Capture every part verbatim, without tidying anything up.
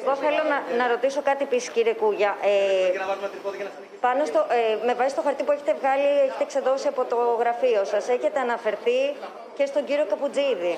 Εγώ θέλω να, να ρωτήσω κάτι επίσης, κύριε Κούγια. Ε, πάνω στο, ε, με βάση το χαρτί που έχετε βγάλει, έχετε εξεδώσει από το γραφείο σας, έχετε αναφερθεί και στον κύριο Καπουτζίδη.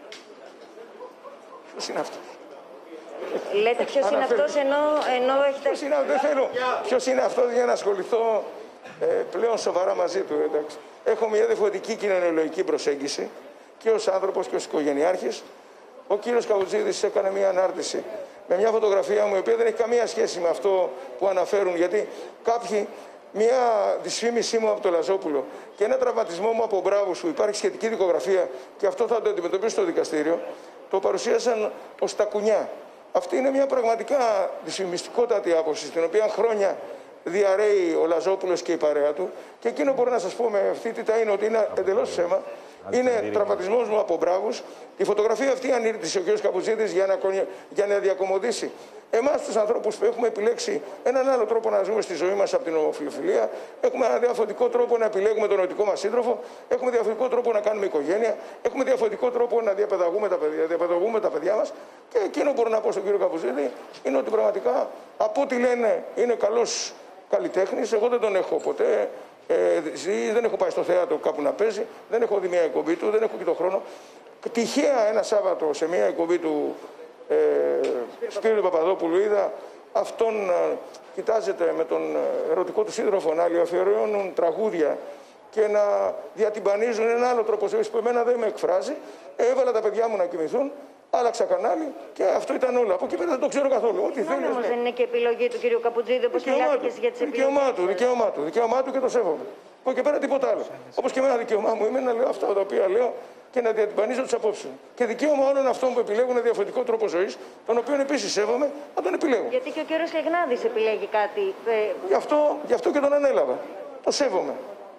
Ποιος είναι αυτός? Λέτε ποιος είναι αυτός, ενώ, ενώ έχετε... Ποιος είναι, δεν θέλω. Ποιος είναι αυτός για να ασχοληθώ ε, πλέον σοβαρά μαζί του, εντάξει. Έχω μια διαφορετική κοινωνιολογική προσέγγιση και ως άνθρωπος και ως οικογενειάρχης. Ο κύριος Καπουτζίδης έκανε μια ανάρτηση με μια φωτογραφία μου, η οποία δεν έχει καμία σχέση με αυτό που αναφέρουν, γιατί κάποιοι, μια δυσφήμισή μου από το Λαζόπουλο και ένα τραυματισμό μου από μπράβους που υπάρχει σχετική δικογραφία και αυτό θα το αντιμετωπίσω στο δικαστήριο, το παρουσίασαν ως τα κουνιά. Αυτή είναι μια πραγματικά δυσφημιστικότατη άποψη, στην οποία χρόνια διαρρέει ο Λαζόπουλος και η παρέα του. Και εκείνο μπορώ να σας πω με ευθύτητα είναι ότι είναι εντελώς ψέμα. Είναι τραυματισμός μου από μπράβους. Η φωτογραφία αυτή ανήρτησε ο κ. Καπουτζίδης για να, για να διακομωδήσει εμάς τους ανθρώπους που έχουμε επιλέξει έναν άλλο τρόπο να ζούμε στη ζωή μας από την ομοφιλοφιλία. Έχουμε ένα διαφορετικό τρόπο να επιλέγουμε τον ερωτικό μας σύντροφο. Έχουμε διαφορετικό τρόπο να κάνουμε οικογένεια. Έχουμε διαφορετικό τρόπο να διαπαιδαγούμε τα παιδιά, διαπαιδαγούμε τα παιδιά μας. Και εκείνο που μπορώ να πω στον κύριο Καπουτζίδη είναι ότι πραγματικά από ό,τι λένε είναι καλός καλλιτέχνης. Εγώ δεν τον έχω ποτέ. Ε, δεν έχω πάει στο θέατρο κάπου να παίζει, δεν έχω δει μια εκπομπή του, δεν έχω και τον χρόνο. Τυχαία ένα Σάββατο σε μια εκπομπή του ε, Σπύρου Παπαδόπουλου είδα αυτόν ε, κοιτάζεται με τον ερωτικό του σύντροφο να αφιερώνουν τραγούδια και να διατυμπανίζουν ένα άλλο τρόπο ζωής που εμένα δεν με εκφράζει. Ε, έβαλα τα παιδιά μου να κοιμηθούν. Άλλαξα κανάλι και αυτό ήταν όλο. Από εκεί πέρα δεν το ξέρω καθόλου. Ό,τι θέλει. Όμως δεν είναι και επιλογή του κ. Καπουτζίδη, όπως μιλάτε για τις επιλογές. Δικαίωμά του, δικαίωμά του, δικαίωμά του και το σέβομαι. Από εκεί πέρα τίποτα άλλο. Όπως και εμένα δικαίωμά μου είναι να λέω αυτά τα οποία λέω και να διατυμπανίζω τις απόψεις μου. Και δικαίωμα όλων αυτών που επιλέγουν διαφορετικό τρόπο ζωής, τον οποίο επίσης σέβομαι, να τον επιλέγουν. Γιατί και ο κ. Λεγνάδης επιλέγει κάτι. Ε... Γι' αυτό, γι' αυτό και τον ανέλαβα. Το σέβομαι.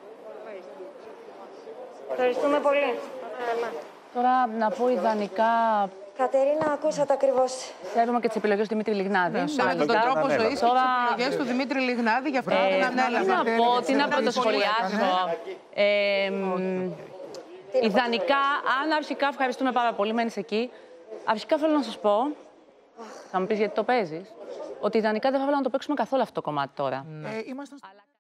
Ευχαριστούμε πολύ. Τώρα να πω ιδανικά. Κατερίνα, ακούσατε ακριβώς. Ξέρουμε και τις επιλογές του Δημήτρη Λιγνάδη. Με τον τρόπο ζωής και τις επιλογές του Δημήτρη Λιγνάδη, γι' αυτό δεν ανέλαβα. Τι να πω, τι να πρωτοσχολιάσω. Ιδανικά, αν αρχικά ευχαριστούμε πάρα πολύ, μένεις εκεί. Αρχικά θέλω να σας πω, θα μου πεις γιατί το παίζεις, ότι ιδανικά δεν θα ήθελα να το παίξουμε καθόλου αυτό το κομμάτι τώρα. Ε,